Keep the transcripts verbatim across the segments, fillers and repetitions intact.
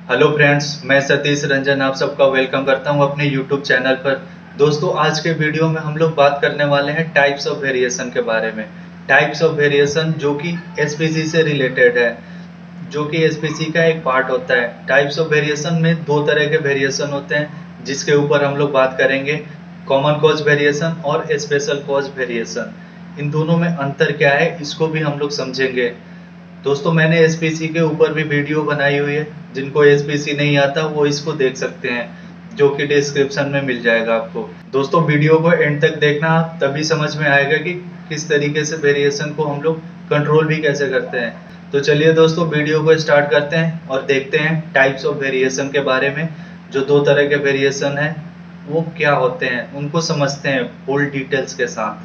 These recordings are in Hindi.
हेलो फ्रेंड्स, मैं सतीश रंजन आप सबका वेलकम करता हूं अपने यूट्यूब चैनल पर। दोस्तों, आज के वीडियो में हम लोग बात करने वाले हैं टाइप्स ऑफ वेरिएशन के बारे में। टाइप्स ऑफ वेरिएशन जो कि एसपीसी से रिलेटेड है, जो कि एसपीसी का एक पार्ट होता है। टाइप्स ऑफ वेरिएशन में दो तरह के वेरिएशन होते हैं जिसके ऊपर हम लोग बात करेंगे, कॉमन कॉज वेरिएशन और स्पेशल कॉज वेरिएशन। इन दोनों में अंतर क्या है इसको भी हम लोग समझेंगे। दोस्तों, मैंने एसपीसी के ऊपर भी वीडियो बनाई हुई है, जिनको एसपीसी नहीं आता वो इसको देख सकते हैं, जो कि डिस्क्रिप्शन में मिल जाएगा आपको। दोस्तों, वीडियो को एंड तक देखना, तभी समझ में आएगा कि किस तरीके से वेरिएशन को हम लोग कंट्रोल भी कैसे करते हैं। तो चलिए दोस्तों, वीडियो को स्टार्ट करते हैं और देखते हैं टाइप्स ऑफ वेरिएशन के बारे में। जो दो तरह के वेरिएशन है वो क्या होते हैं, उनको समझते हैं फुल डिटेल्स के साथ।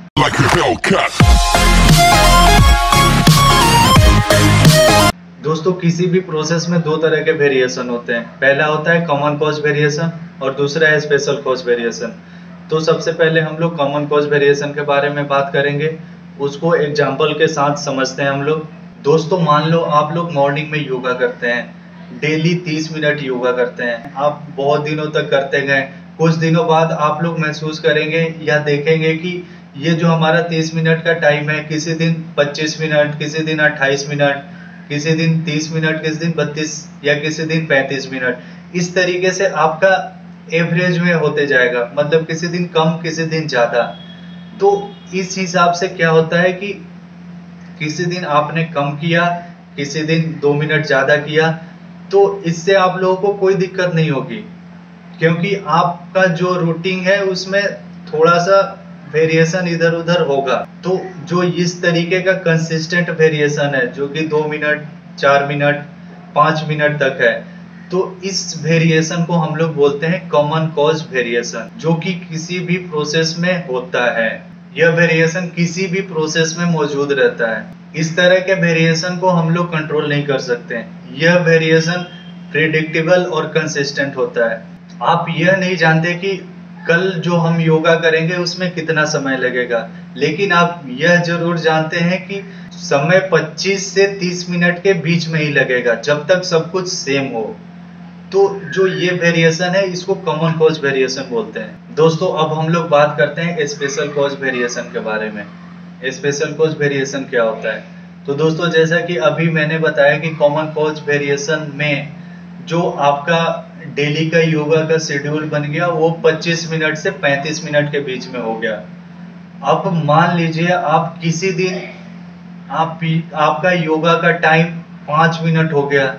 दोस्तों, किसी भी प्रोसेस में दो तरह के वेरिएशन होते हैं। पहला होता है कॉमन कॉज वेरिएशन और दूसरा है स्पेशल कॉज वेरिएशन। तो सबसे पहले हम लोग कॉमन कॉज वेरिएशन के बारे में बात करेंगे, उसको एग्जांपल के साथ समझते हैं हम लोग। दोस्तों, मान लो आप लोग मॉर्निंग में योगा करते हैं, डेली तीस मिनट योगा करते हैं, आप बहुत दिनों तक करते गए। कुछ दिनों बाद आप लोग महसूस करेंगे या देखेंगे कि ये जो हमारा तीस मिनट का टाइम है, किसी दिन पच्चीस मिनट, किसी दिन अट्ठाईस मिनट, किसी दिन तीस मिनट, किसी दिन बत्तीस या किसी दिन पैंतीस मिनट, इस तरीके से आपका एवरेज में होते जाएगा। मतलब किसी दिन कम, किसी दिन ज्यादा। तो इस हिसाब से क्या होता है कि किसी दिन आपने कम किया, किसी दिन दो मिनट ज्यादा किया, तो इससे आप लोगों को कोई दिक्कत नहीं होगी, क्योंकि आपका जो रूटीन है उसमें थोड़ा सा वेरिएशन इधर उधर होगा। तो जो इस तरीके का कंसिस्टेंट वेरिएशन है, जो कि दो मिनट, चार मिनट, पांच मिनट तक है, तो इस वेरिएशन को हम लोग बोलते हैं कॉमन कॉज वेरिएशन, जो कि किसी भी प्रोसेस में होता है। यह वेरिएशन किसी भी प्रोसेस में मौजूद रहता है। इस तरह के वेरिएशन को हम लोग कंट्रोल नहीं कर सकते। यह वेरिएशन प्रेडिक्टेबल और कंसिस्टेंट होता है। आप यह नहीं जानते कि कल जो हम योगा करेंगे उसमें कितना समय लगेगा, लेकिन आप यह जरूर जानते हैं कि समय पच्चीस से तीस मिनट के बीच में ही लगेगा, जब तक सब कुछ सेम हो। तो जो ये वेरिएशन है इसको कॉमन कॉज वेरिएशन बोलते हैं। दोस्तों, अब हम लोग बात करते हैं स्पेशल कॉज वेरिएशन के बारे में। स्पेशल कॉज वेरिएशन क्या होता है? तो दोस्तों, जैसा कि अभी मैंने बताया कि कॉमन कॉज वेरिएशन में जो आपका डेली का योगा का शेड्यूल बन गया वो पच्चीस मिनट से पैंतीस मिनट के बीच में हो गया। अब मान लीजिए आप किसी दिन आप आपका योगा का टाइम पाँच मिनट हो गया,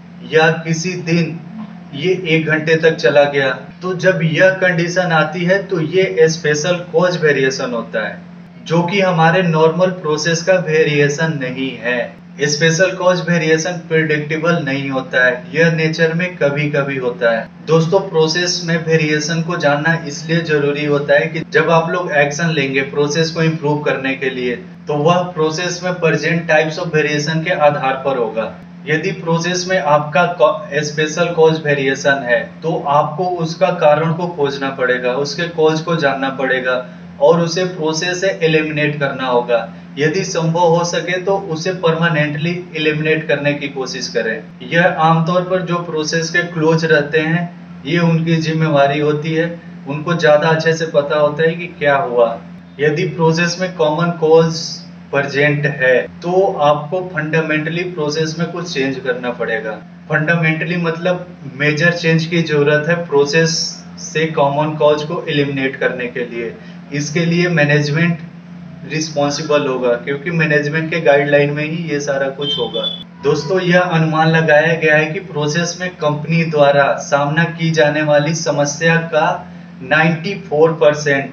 या किसी दिन ये एक घंटे तक चला गया। तो जब यह कंडीशन आती है तो ये स्पेशल कॉज वेरिएशन होता है, जो कि हमारे नॉर्मल प्रोसेस का वेरिएशन नहीं है। स्पेशल कॉज वेरिएशन प्रेडिक्टेबल नहीं होता है, यह नेचर में कभी कभी होता है। दोस्तों, प्रोसेस में वेरिएशन को जानना इसलिए जरूरी होता है कि जब आप लोग एक्शन लेंगे प्रोसेस को इम्प्रूव करने के लिए, तो वह प्रोसेस में प्रेजेंट टाइप्स ऑफ वेरिएशन के आधार पर होगा। यदि प्रोसेस में आपका स्पेशल कॉज वेरिएशन है तो आपको उसका कारण को खोजना पड़ेगा, उसके कॉज को जानना पड़ेगा और उसे प्रोसेस से एलिमिनेट करना होगा। यदि संभव हो सके तो उसे परमानेंटली एलिमिनेट करने की कोशिश करें। यह आमतौर पर जो प्रोसेस के क्लोज रहते हैं, ये उनकी जिम्मेवारी होती है। उनको ज्यादा अच्छे से पता होता है कि क्या हुआ। यदि प्रोसेस में कॉमन कॉज प्रेजेंट है तो आपको फंडामेंटली प्रोसेस में कुछ चेंज करना पड़ेगा। फंडामेंटली मतलब मेजर चेंज की जरूरत है प्रोसेस से कॉमन कॉज को एलिमिनेट करने के लिए। इसके लिए मैनेजमेंट रिस्पॉन्सिबल होगा, क्योंकि मैनेजमेंट के गाइडलाइन में ही ये सारा कुछ होगा। दोस्तों, यह अनुमान लगाया गया है कि प्रोसेस में कंपनी द्वारा सामना की जाने वाली समस्या का चौरानवे परसेंट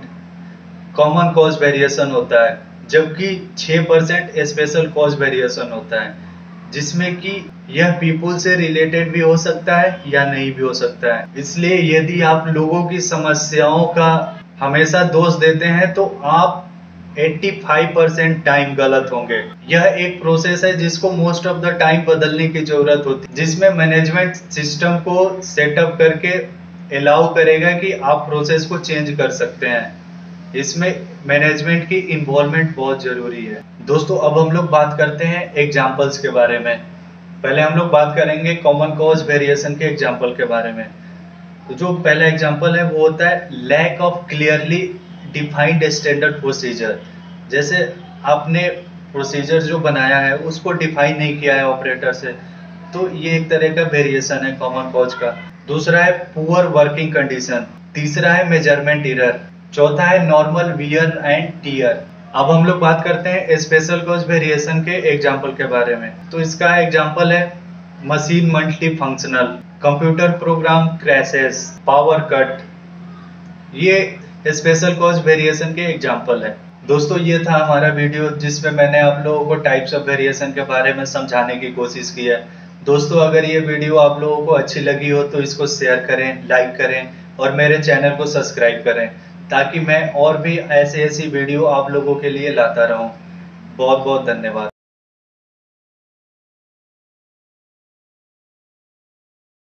कॉमन कॉज वेरिएशन होता है, जबकि छह परसेंट स्पेशल कॉज वेरिएशन होता है, जिसमें कि यह पीपुल से रिलेटेड भी हो सकता है या नहीं भी हो सकता है। इसलिए यदि आप लोगों की समस्याओं का हमेशा दोष देते हैं तो आप पचासी परसेंट टाइम गलत होंगे। यह एक प्रोसेस है जिसको मोस्ट ऑफ द टाइम बदलने की जरूरत होती है, जिसमें मैनेजमेंट सिस्टम को सेटअप करके अलाउ करेगा कि आप प्रोसेस को चेंज कर सकते हैं। इसमें मैनेजमेंट की इन्वॉल्वमेंट बहुत जरूरी है। दोस्तों, अब हम लोग बात करते हैं एग्जाम्पल्स के बारे में। पहले हम लोग बात करेंगे कॉमन कॉज वेरिएशन के एग्जाम्पल के बारे में। तो जो पहला एग्जाम्पल है वो होता है lack of clearly defined standard procedure. जैसे आपने प्रोसीजर जो बनाया है उसको डिफाइन नहीं किया है ऑपरेटर से, तो ये एक तरह का वेरिएशन है कॉमन कॉज का। दूसरा है पुअर वर्किंग कंडीशन। तीसरा है मेजरमेंट एरर। चौथा है नॉर्मल वियर एंड टीयर। अब हम लोग बात करते हैं स्पेशल कॉज वेरिएशन के एग्जाम्पल के बारे में। तो इसका एग्जाम्पल है machine multi functional, computer program crashes, power cut. ये स्पेशल कॉज वेरिएशन के एग्जाम्पल है। दोस्तों ये था हमारा वीडियो जिसमें मैंने आप लोगों को टाइप्स ऑफ वेरिएशन के बारे में समझाने की कोशिश की है। दोस्तों अगर ये वीडियो आप लोगों को अच्छी लगी हो तो इसको शेयर करें, लाइक करें और मेरे चैनल को सब्सक्राइब करें, ताकि मैं और भी ऐसी ऐसी वीडियो आप लोगों के लिए लाता रहूं। बहुत बहुत धन्यवाद।